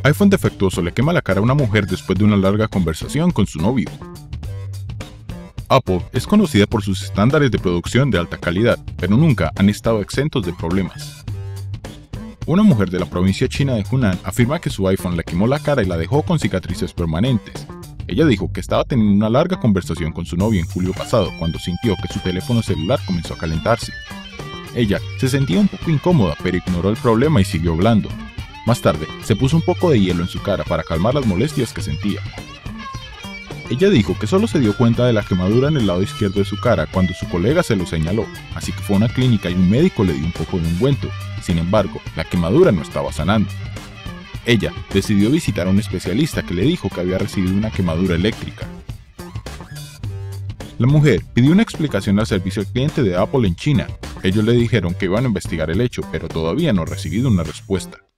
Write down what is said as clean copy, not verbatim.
iPhone defectuoso le quema la cara a una mujer después de una larga conversación con su novio. Apple es conocida por sus estándares de producción de alta calidad, pero nunca han estado exentos de problemas. Una mujer de la provincia china de Hunan afirma que su iPhone le quemó la cara y la dejó con cicatrices permanentes. Ella dijo que estaba teniendo una larga conversación con su novio en julio pasado cuando sintió que su teléfono celular comenzó a calentarse. Ella se sentía un poco incómoda, pero ignoró el problema y siguió hablando. Más tarde, se puso un poco de hielo en su cara para calmar las molestias que sentía. Ella dijo que solo se dio cuenta de la quemadura en el lado izquierdo de su cara cuando su colega se lo señaló, así que fue a una clínica y un médico le dio un poco de ungüento. Sin embargo, la quemadura no estaba sanando. Ella decidió visitar a un especialista que le dijo que había recibido una quemadura eléctrica. La mujer pidió una explicación al servicio al cliente de Apple en China. Ellos le dijeron que iban a investigar el hecho, pero todavía no ha recibido una respuesta.